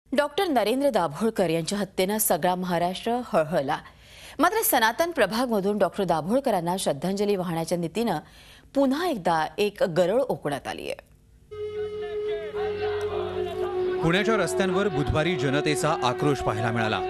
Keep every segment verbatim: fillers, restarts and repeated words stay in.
Doctor Narendra Dabholkar यांच्या हत्येने सगळा महाराष्ट्र हळहळला। मात्र सनातन प्रभागमधून डॉक्टर दाभोळकरांना श्रद्धांजली वाहण्याच्या नीतीने पुन्हा एकदा एक गरळ ओकण्यात आली आहे। पुण्याच्या रस्त्यांवर बुधवारी जनतेचा आक्रोश पाहायला मिळाला।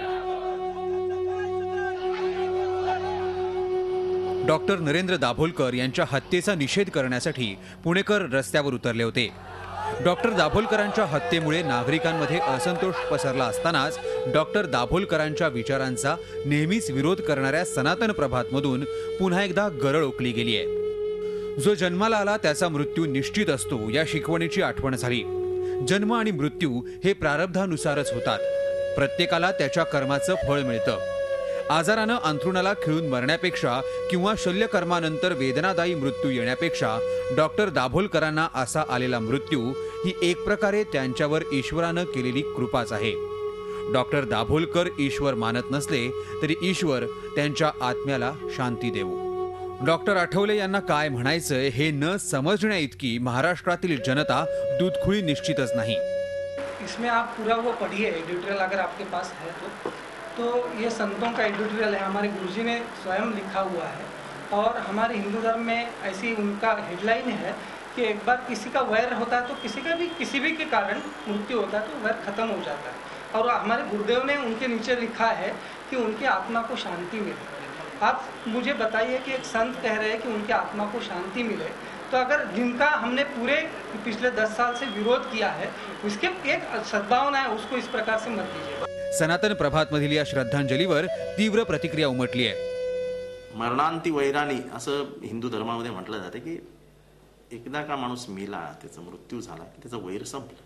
डॉक्टर नरेंद्र दाभोळकर यांच्या हत्येचा निषेध करण्यासाठी पुणेकर रस्त्यावर उतरले होते। डॉक्टर दाभोळकरांच्या हत्येमुळे नागरिकांमध्ये असंतोष पसरला असतानाच डॉक्टर दाभोळकरांच्या विचारांचा नेहमीच विरोध करणाऱ्या सनातन प्रभातमधून पुन्हा एकदा गरळ ओकली गेली आहे। जो जन्माला आला त्याचा मृत्यू निश्चित असतो या शिकवणीची आठवण झाली। जन्म आणि मृत्यू हे प्रारब्धानुसारच होतात। प्रत्येकाला त्याच्या कर्माचं फळ मिळतं। आजारानं अंथरुणाला खिळून मरण्यापेक्षा किंवा शल्यकर्मानंतर वेदनादायी मृत्यू येण्यापेक्षा डॉक्टर दाभोळकरांना असा आलेला मृत्यू ही एक प्रकारे त्यांच्यावर ईश्वरानं केलेली कृपाच आहे। डॉक्टर दाभोळकर ईश्वर मानत नसले तरी ईश्वर त्यांच्या आत्म्याला शांती देवो। डॉक्टर आठवले यांना काय म्हणायचं हे न समजण्या इतकी महाराष्ट्रातील जनता दूधखुळी निश्चितच नाही। इसमें आप पूरा वो पढ़िए एडिटोरियल अगर आपके पास है तो तो ये संतों का एडिटोरियल है, हमारे गुरुजी ने स्वयं लिखा हुआ है। और हमारे हिंदू धर्म में ऐसी उनका हेडलाइन है कि एक बार किसी का वैर होता है तो किसी का भी किसी भी के कारण मृत्यु होता है तो वैर खत्म हो जाता है। और हमारे गुरुदेव ने उनके नीचे लिखा है कि उनकी आत्मा को शांति मिले। आप मुझे बताइए कि एक संत कह रहे हैं कि उनकी आत्मा को शांति मिले, तो अगर जिनका हमने पूरे पिछले दस साल से विरोध किया है उसके एक सद्भावना है, उसको इस प्रकार से मत कीजिए। सनातन प्रभातमधील या श्रद्धांजलीवर तीव्र प्रतिक्रिया उमटली आहे। मरणांती वैराणी असं हिंदू धर्मामध्ये म्हटलं जाते की एकदा का माणूस मेला, त्याचा मृत्यू झाला की त्याचं वैर संपलं।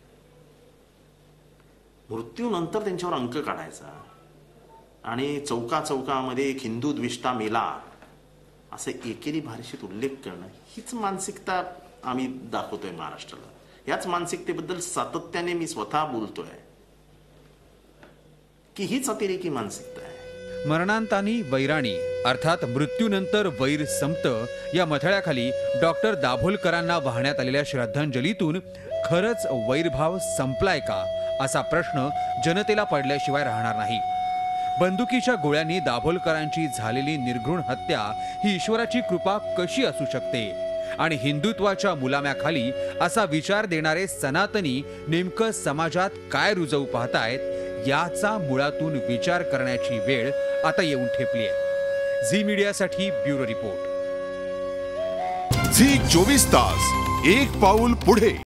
मृत्यूनंतर त्यांच्यावर अंक काढायचा आणि चौका चौकामध्ये एक हिंदू द्विष्टा मेला असं एकेरी भाषेत उल्लेख करणं, हीच मानसिकता आम्ही दाखवतोय महाराष्ट्राला। याच मानसिकतेबद्दल सातत्याने मी स्वतः बोलतोय की हीच अतिरेकी मानसिकता आहे। मरणांतानी वैराणी अर्थात मृत्यूनंतर वैर संपतं या मथळ्याखाली डॉक्टर दाभोळकरांना वाहण्यात आलेल्या श्रद्धांजलीतून खरंच वैरभाव संपलाय का असा प्रश्न जनतेला पडल्याशिवाय राहणार नाही। बंदुकीच्या गोळ्यांनी दाभोळकरांची झालेली निर्घृण हत्या ही ईश्वराची कृपा कशी असू शकते आणि हिंदुत्वाच्या मुलाम्याखाली असा विचार देणारे सनातनी नेमकं समाजात काय रुजवू पाहतायत याचा मुळातून विचार करण्याची वेळ आता येऊन ठेपली आहे। झी मीडियासाठी ब्युरो रिपोर्ट। झी चोवीस तास एक पाऊल पुढे।